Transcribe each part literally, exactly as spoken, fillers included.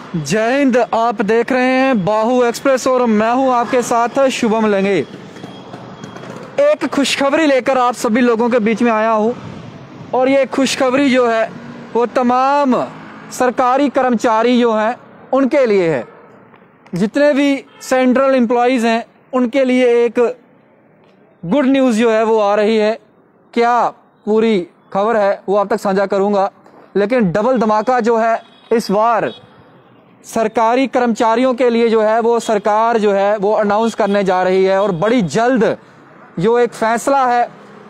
जय हिंद। आप देख रहे हैं बाहू एक्सप्रेस और मैं हूं आपके साथ शुभम लेंगे। एक खुशखबरी लेकर आप सभी लोगों के बीच में आया हूं और ये खुशखबरी जो है वो तमाम सरकारी कर्मचारी जो हैं उनके लिए है। जितने भी सेंट्रल एम्प्लॉयज़ हैं उनके लिए एक गुड न्यूज़ जो है वो आ रही है। क्या पूरी खबर है वो आप तक साझा करूंगा, लेकिन डबल धमाका जो है इस बार सरकारी कर्मचारियों के लिए जो है वो सरकार जो है वो अनाउंस करने जा रही है और बड़ी जल्द जो एक फैसला है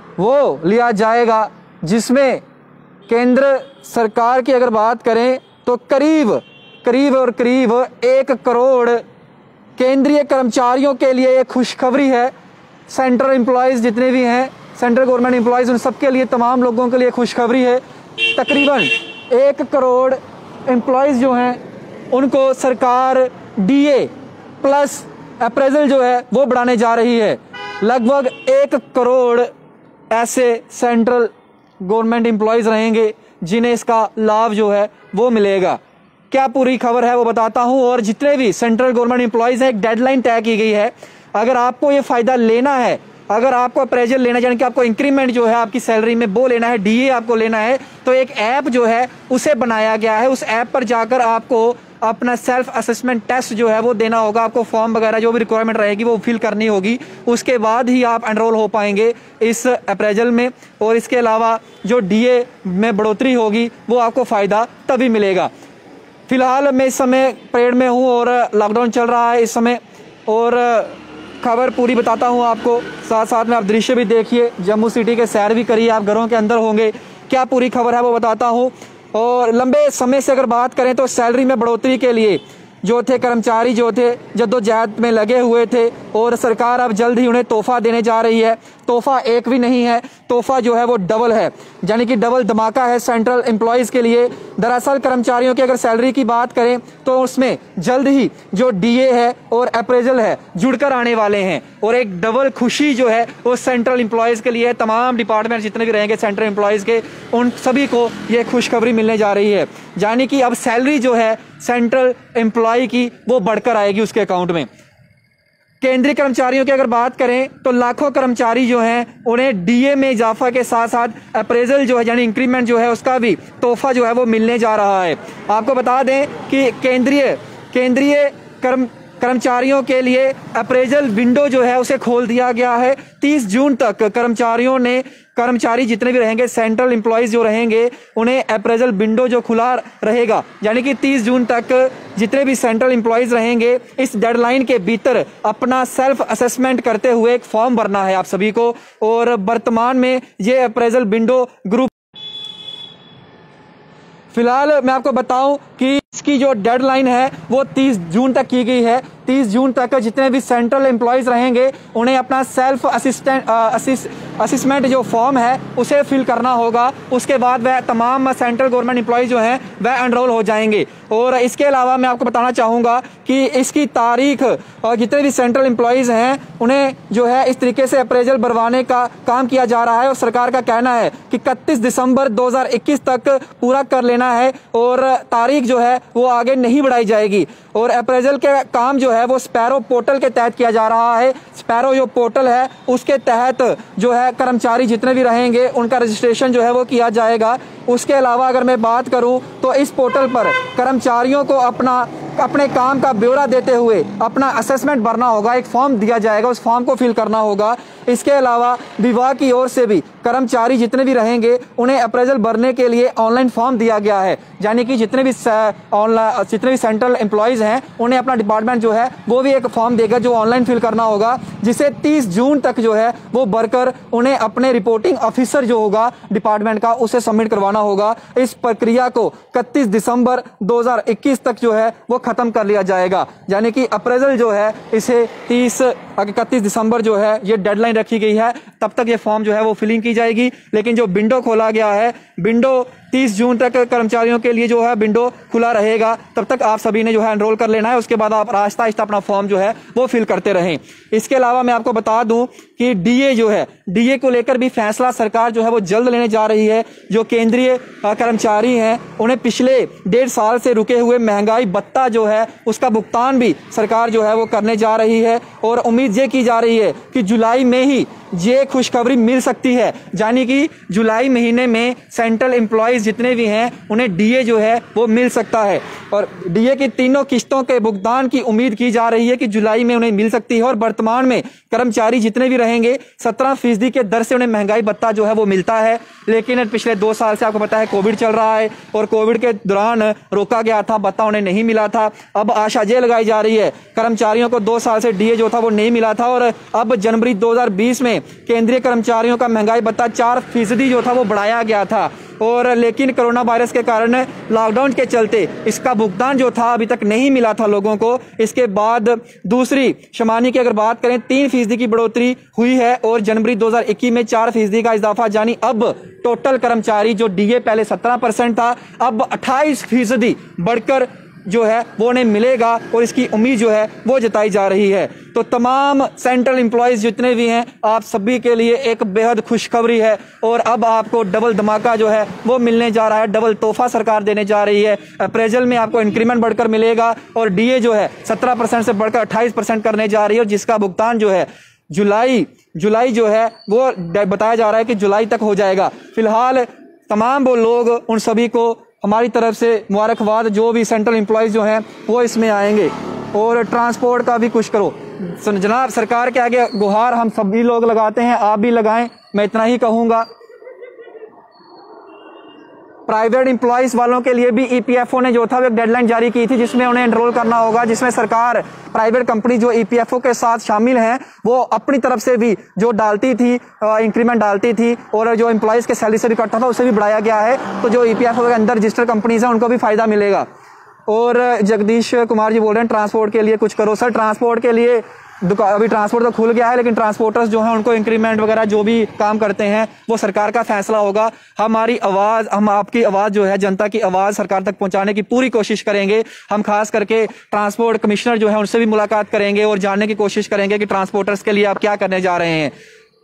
वो लिया जाएगा, जिसमें केंद्र सरकार की अगर बात करें तो करीब करीब और करीब एक करोड़ केंद्रीय कर्मचारियों के लिए एक खुशखबरी है। सेंट्रल एम्प्लॉयज़ जितने भी हैं, सेंट्रल गवर्नमेंट एम्प्लॉयज़, उन सबके लिए, तमाम लोगों के लिए खुशखबरी है। तकरीबन एक करोड़ एम्प्लॉयज़ जो हैं उनको सरकार डीए प्लस अप्रेजल जो है वो बढ़ाने जा रही है। लगभग एक करोड़ ऐसे सेंट्रल गवर्नमेंट एम्प्लॉयज़ रहेंगे जिन्हें इसका लाभ जो है वो मिलेगा। क्या पूरी खबर है वो बताता हूं। और जितने भी सेंट्रल गवर्नमेंट एम्प्लॉयज़ हैं, एक डेडलाइन तय की गई है। अगर आपको ये फ़ायदा लेना है, अगर आपको अप्रेजल लेना है, यानी कि आपको इंक्रीमेंट जो है आपकी सैलरी में वो लेना है, डीए आपको लेना है, तो एक ऐप जो है उसे बनाया गया है। उस ऐप पर जाकर आपको अपना सेल्फ असेसमेंट टेस्ट जो है वो देना होगा। आपको फॉर्म वगैरह जो भी रिक्वायरमेंट रहेगी वो फिल करनी होगी। उसके बाद ही आप एनरोल हो पाएंगे इस अप्रेजल में। और इसके अलावा जो डीए में बढ़ोतरी होगी वो आपको फ़ायदा तभी मिलेगा। फिलहाल मैं इस समय परेड में हूँ और लॉकडाउन चल रहा है इस समय, और खबर पूरी बताता हूँ आपको। साथ साथ में आप दृश्य भी देखिए, जम्मू सिटी के सैर भी करिए, आप घरों के अंदर होंगे। क्या पूरी खबर है वो बताता हूँ। और लंबे समय से अगर बात करें तो सैलरी में बढ़ोतरी के लिए जो थे कर्मचारी जो थे जद्दोजहद में लगे हुए थे, और सरकार अब जल्द ही उन्हें तोहफा देने जा रही है। तोहफा एक भी नहीं है, तोहफा जो है वो डबल है, यानी कि डबल धमाका है सेंट्रल एम्प्लॉयज़ के लिए। दरअसल कर्मचारियों की अगर सैलरी की बात करें तो उसमें जल्द ही जो डीए है और अप्रेजल है जुड़कर आने वाले हैं, और एक डबल खुशी जो है वो सेंट्रल एम्प्लॉयज़ के लिए, तमाम डिपार्टमेंट जितने भी रहेंगे सेंट्रल एम्प्लॉयज़ के, उन सभी को ये खुशखबरी मिलने जा रही है। यानी कि अब सैलरी जो है सेंट्रल एम्प्लॉय की वो बढ़कर आएगी उसके अकाउंट में। केंद्रीय कर्मचारियों की अगर बात करें तो लाखों कर्मचारी जो हैं उन्हें डीए में इजाफा के साथ साथ अप्रेजल जो है यानी इंक्रीमेंट जो है उसका भी तोहफा जो है वो मिलने जा रहा है। आपको बता दें कि केंद्रीय केंद्रीय कर्म कर्मचारियों के लिए अप्रेजल विंडो जो है उसे खोल दिया गया है। तीस जून तक कर्मचारियों ने कर्मचारी जितने भी रहेंगे, सेंट्रल एम्प्लॉयज़ जो रहेंगे, उन्हें अप्रेजल विंडो जो खुला रहेगा, यानी कि तीस जून तक जितने भी सेंट्रल एम्प्लॉयज़ रहेंगे इस डेडलाइन के भीतर अपना सेल्फ असेसमेंट करते हुए एक फॉर्म भरना है आप सभी को। और वर्तमान में ये अप्रेजल विंडो ग्रुप, फिलहाल मैं आपको बताऊं कि इसकी जो डेडलाइन है वो तीस जून तक की गई है। तीस जून तक जितने भी सेंट्रल एम्प्लॉयज़ रहेंगे उन्हें अपना सेल्फ असिस्टेंट असिस्मेंट जो फॉर्म है उसे फिल करना होगा। उसके बाद वह तमाम सेंट्रल गवर्नमेंट एम्प्लॉयज़ जो हैं वह एनरोल हो जाएंगे। और इसके अलावा मैं आपको बताना चाहूँगा कि इसकी तारीख, और जितने भी सेंट्रल एम्प्लॉयज़ हैं उन्हें जो है इस तरीके से अप्रेजल भरवाने का काम किया जा रहा है। और सरकार का कहना है कि इकतीस दिसंबर दो हज़ार इक्कीस तक पूरा कर लेना है और तारीख जो है वो आगे नहीं बढ़ाई जाएगी। और अप्रेजल के काम जो है वो स्पैरो पोर्टल के तहत किया जा रहा है। स्पैरो जो पोर्टल है उसके तहत जो है कर्मचारी जितने भी रहेंगे उनका रजिस्ट्रेशन जो है वो किया जाएगा। उसके अलावा अगर मैं बात करूं तो इस पोर्टल पर कर्मचारियों को अपना अपने काम का ब्यौरा देते हुए अपना असेसमेंट भरना होगा। एक फॉर्म दिया जाएगा, उस फॉर्म को फिल करना होगा। इसके अलावा विभाग की ओर से भी कर्मचारी जितने भी रहेंगे उन्हें अप्रेजल भरने के लिए ऑनलाइन फॉर्म दिया गया है, यानी कि जितने भी ऑनलाइन जितने भी सेंट्रल एम्प्लॉयज़ हैं उन्हें अपना डिपार्टमेंट जो है वो भी एक फॉर्म देगा जो ऑनलाइन फिल करना होगा, जिसे तीस जून तक जो है वो भरकर उन्हें अपने रिपोर्टिंग ऑफिसर जो होगा डिपार्टमेंट का उसे सबमिट करवाना होगा। इस प्रक्रिया को इकतीस दिसंबर दो हज़ार इक्कीस तक जो है वो खत्म कर लिया जाएगा, यानी कि अप्रेजल जो है इसे तीस इकतीस दिसंबर जो है ये डेडलाइन रखी गई है। तब तक ये फॉर्म जो है वो फिलिंग की जाएगी। लेकिन जो विंडो खोला गया है, विंडो तीस जून तक कर्मचारियों के लिए जो है विंडो खुला रहेगा, तब तक आप सभी ने जो है एनरोल कर लेना है। उसके बाद आप आहिस्ता आहिस्ता अपना फॉर्म जो है वो फिल करते रहें। इसके अलावा मैं आपको बता दूं कि डीए जो है, डीए को लेकर भी फैसला सरकार जो है वो जल्द लेने जा रही है। जो केंद्रीय कर्मचारी हैं उन्हें पिछले डेढ़ साल से रुके हुए महंगाई भत्ता जो है उसका भुगतान भी सरकार जो है वो करने जा रही है, और उम्मीद ये की जा रही है कि जुलाई में ही ये खुशखबरी मिल सकती है, यानी कि जुलाई महीने में सेंट्रल एम्प्लॉयज जितने भी हैं उन्हें डीए जो है वो मिल सकता है। और डीए की तीनों किस्तों के भुगतान की उम्मीद की जा रही है कि जुलाई में उन्हें मिल सकती है। और वर्तमान में कर्मचारी जितने भी रहेंगे सत्रह फीसदी के दर से उन्हें महंगाई भत्ता जो है वो मिलता है। लेकिन पिछले दो साल से आपको पता है कोविड चल रहा है, और कोविड के दौरान रोका गया था, भत्ता उन्हें नहीं मिला था। अब आशा ये लगाई जा रही है, कर्मचारियों को दो साल से डीए जो था वो नहीं मिला था, और अब जनवरी दो हजार बीस में केंद्रीय कर्मचारियों का महंगाई भत्ता चार फीसदी जो था वो बढ़ाया गया था। और लेकिन कोरोना वायरस के कारण लॉकडाउन के चलते इसका भुगतान जो था अभी तक नहीं मिला था लोगों को। इसके बाद दूसरी शमानी की अगर बात करें, तीन फीसदी की बढ़ोतरी हुई है, और जनवरी दो हजार इक्कीस में चार फीसदी का इजाफा, यानी अब टोटल कर्मचारी जो डीए पहले सत्रह परसेंट था अब अट्ठाईस फीसदी बढ़कर जो है वो उन्हें मिलेगा, और इसकी उम्मीद जो है वो जताई जा रही है। तो तमाम सेंट्रल एम्प्लॉयज जितने भी हैं आप सभी के लिए एक बेहद खुशखबरी है, और अब आपको डबल धमाका जो है वो मिलने जा रहा है, डबल तोहफा सरकार देने जा रही है। अप्रेजल में आपको इंक्रीमेंट बढ़कर मिलेगा, और डीए जो है सत्रह परसेंट से बढ़कर अट्ठाईस परसेंट करने जा रही है, और जिसका भुगतान जो है जुलाई जुलाई जो है वो बताया जा रहा है कि जुलाई तक हो जाएगा। फिलहाल तमाम वो लोग, उन सभी को हमारी तरफ से मुबारकबाद, जो भी सेंट्रल एम्प्लॉयज जो हैं वो इसमें आएंगे। और ट्रांसपोर्ट का भी कुछ करो जनाब, सरकार के आगे गुहार हम सभी लोग लगाते हैं, आप भी लगाएं, मैं इतना ही कहूँगा। प्राइवेट एम्प्लॉयज वालों के लिए भी ईपीएफओ ने जो था वो एक डेडलाइन जारी की थी, जिसमें उन्हें एनरोल करना होगा, जिसमें सरकार प्राइवेट कंपनी जो ईपीएफओ के साथ शामिल हैं वो अपनी तरफ से भी जो डालती थी इंक्रीमेंट डालती थी, और जो एम्प्लॉयज के सैलरी से भी कटता था उसे भी बढ़ाया गया है। तो जो ईपीएफओ के अंदर रजिस्टर्ड कंपनीज हैं उनको भी फायदा मिलेगा। और जगदीश कुमार जी बोल रहे हैं ट्रांसपोर्ट के लिए कुछ करो। सर ट्रांसपोर्ट के लिए अभी ट्रांसपोर्ट तो खुल गया है, लेकिन ट्रांसपोर्टर्स जो हैं उनको इंक्रीमेंट वगैरह जो भी काम करते हैं वो सरकार का फैसला होगा। हमारी आवाज़, हम आपकी आवाज़ जो है, जनता की आवाज़ सरकार तक पहुंचाने की पूरी कोशिश करेंगे। हम खास करके ट्रांसपोर्ट कमिश्नर जो है उनसे भी मुलाकात करेंगे और जानने की कोशिश करेंगे कि ट्रांसपोर्टर्स के लिए आप क्या करने जा रहे हैं।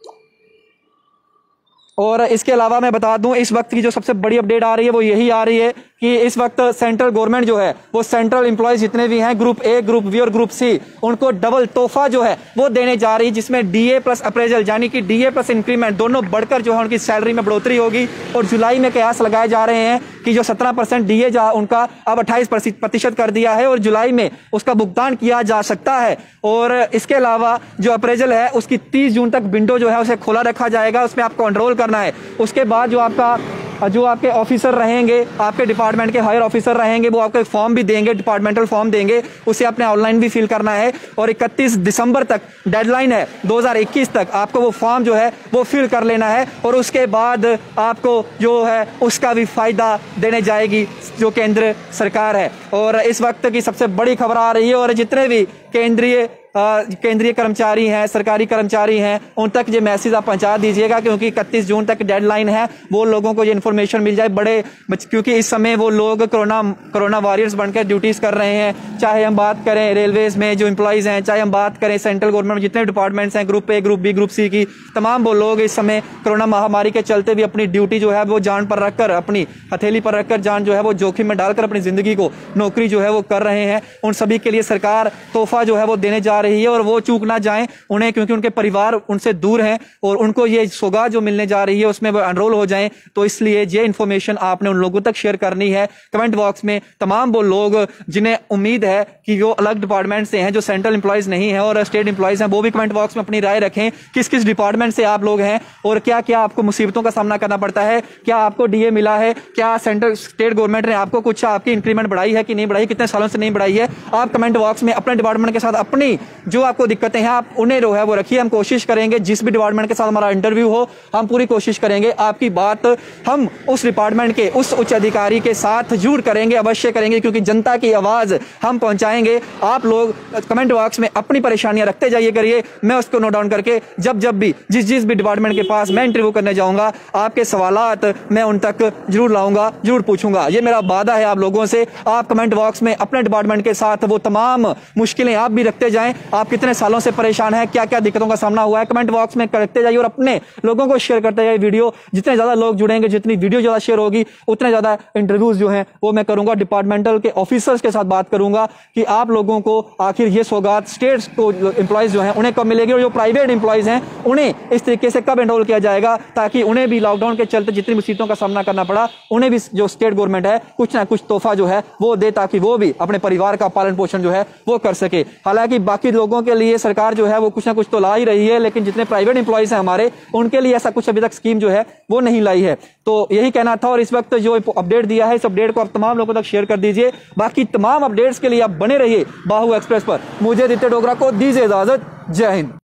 और इसके अलावा मैं बता दूं, इस वक्त की जो सबसे बड़ी अपडेट आ रही है वो यही आ रही है कि इस वक्त सेंट्रल गवर्नमेंट जो है वो सेंट्रल एम्प्लॉयज जितने भी हैं ग्रुप ए, ग्रुप बी और ग्रुप सी, उनको डबल तोहफा जो है वो देने जा रही है, जिसमें डीए प्लस अप्रेजल यानी कि डीए प्लस इंक्रीमेंट दोनों बढ़कर जो है उनकी सैलरी में बढ़ोतरी होगी। और जुलाई में कयास लगाए जा रहे हैं कि जो सत्रह परसेंट डीए जा उनका अब अट्ठाईस प्रतिशत कर दिया है, और जुलाई में उसका भुगतान किया जा सकता है। और इसके अलावा जो अप्रेजल है उसकी तीस जून तक विंडो जो है उसे खोला रखा जाएगा, उसमें आपको एनरोल करना है। उसके बाद जो आपका जो आपके ऑफिसर रहेंगे, आपके डिपार्टमेंट के हायर ऑफिसर रहेंगे, वो आपको एक फॉर्म भी देंगे, डिपार्टमेंटल फॉर्म देंगे, उसे आपने ऑनलाइन भी फिल करना है। और इकतीस दिसंबर तक डेडलाइन है, दो हज़ार इक्कीस तक आपको वो फॉर्म जो है वो फिल कर लेना है, और उसके बाद आपको जो है उसका भी फायदा देने जाएगी जो केंद्र सरकार है। और इस वक्त की सबसे बड़ी खबर आ रही है, और जितने भी केंद्रीय केंद्रीय कर्मचारी हैं, सरकारी कर्मचारी हैं, उन तक ये मैसेज आप पहुंचा दीजिएगा, क्योंकि इकतीस जून तक डेडलाइन है, वो लोगों को ये इन्फॉर्मेशन मिल जाए बड़े, क्योंकि इस समय वो लोग कोरोना कोरोना वॉरियर्स बनकर ड्यूटीज कर रहे हैं। चाहे हम बात करें रेलवेज में जो एम्प्लॉयज हैं, चाहे हम बात करें सेंट्रल गवर्नमेंट में जितने डिपार्टमेंट्स हैं, group A, group B, group C की, तमाम वो लोग इस समय कोरोना महामारी के चलते भी अपनी ड्यूटी जो है वो जान पर रखकर, अपनी हथेली पर रखकर जान जो है वो जोखिम में डालकर अपनी जिंदगी को, नौकरी जो है वो कर रहे हैं। उन सभी के लिए सरकार तोहफा जो है वो देने जा रही है, और वो चूक ना जाएं उन्हें, क्योंकि उनके परिवार उनसे दूर हैं और उनको ये सौगात जो मिलने जा रही है उसमें वो एनरोल हो जाएं। तो इसलिए ये इन्फॉर्मेशन आपने उन लोगों तक शेयर करनी है। कमेंट बॉक्स में तमाम वो लोग जिन्हें उम्मीद है कि वो अलग डिपार्टमेंट से हैं, जो सेंट्रल एम्प्लॉयज नहीं है और स्टेट एम्प्लॉयज हैं, वो भी कमेंट बॉक्स में अपनी राय रखें किस किस डिपार्टमेंट से आप लोग हैं और क्या क्या आपको मुसीबतों का सामना करना पड़ता है, क्या आपको डीए मिला है, क्या सेंट्रल स्टेट गवर्नमेंट ने आपको कुछ आपकी इंक्रीमेंट बढ़ाई है कि नहीं बढ़ाई, कितने सालों से नहीं बढ़ाई है। आप कमेंट बॉक्स में अपने डिपार्टमेंट डिपार्टमेंट के साथ अपनी जो आपको दिक्कतें हैं आप उन्हें जो है वो रखिए। हम कोशिश करेंगे जिस भी डिपार्टमेंट के साथ हमारा इंटरव्यू हो, हम पूरी कोशिश करेंगे आपकी बात हम उस डिपार्टमेंट के उस उच्च अधिकारी के साथ जरूर करेंगे, अवश्य करेंगे, क्योंकि जनता की आवाज हम पहुंचाएंगे। आप लोग कमेंट बॉक्स में अपनी परेशानियां रखते जाइए करिए, मैं उसको नोट डाउन करके जब जब भी जिस जिस भी डिपार्टमेंट के पास मैं इंटरव्यू करने जाऊंगा आपके सवालात मैं उन तक जरूर लाऊंगा, जरूर पूछूंगा। ये मेरा वादा है आप लोगों से। आप कमेंट बॉक्स में अपने डिपार्टमेंट के साथ वो तमाम मुश्किलें आप भी रखते जाएं। आप कितने सालों से परेशान हैं, क्या क्या दिक्कतों का सामना हुआ है, कमेंट बॉक्स में रखते जाइए और अपने लोगों को शेयर करते जाइए वीडियो। जितने ज्यादा लोग जुड़ेंगे, जितनी वीडियो ज्यादा शेयर होगी, उतने ज्यादा इंटरव्यूज जो हैं वो मैं करूंगा, डिपार्टमेंटल के ऑफिसर्स के साथ बात करूंगा कि आप लोगों को आखिर ये सौगात स्टेट्स को एम्प्लॉयज जो हैं उन्हें कब मिलेगी और जो प्राइवेट एम्प्लॉयज हैं उन्हें इस तरीके से कब एनरोल किया जाएगा, ताकि उन्हें भी लॉकडाउन के चलते जितनी मुसीबतों का सामना करना पड़ा उन्हें भी जो स्टेट गवर्नमेंट है कुछ ना कुछ तोहफा जो है वो दे, ताकि वो भी अपने परिवार का पालन पोषण जो है वो कर सके। हालांकि बाकी लोगों के लिए सरकार जो है वो कुछ ना कुछ तो ला ही रही है, लेकिन जितने प्राइवेट एम्प्लॉयज हैं हमारे उनके लिए ऐसा कुछ अभी तक स्कीम जो है वो नहीं लाई है। तो यही कहना था और इस वक्त जो अपडेट दिया है इस अपडेट को आप तमाम लोगों तक शेयर कर दीजिए। बाकी तमाम अपडेट्स के लिए आप बने रहिए बाहु एक्सप्रेस पर। मुझे आदित्य डोगरा को दीजिए इजाजत। जय हिंद।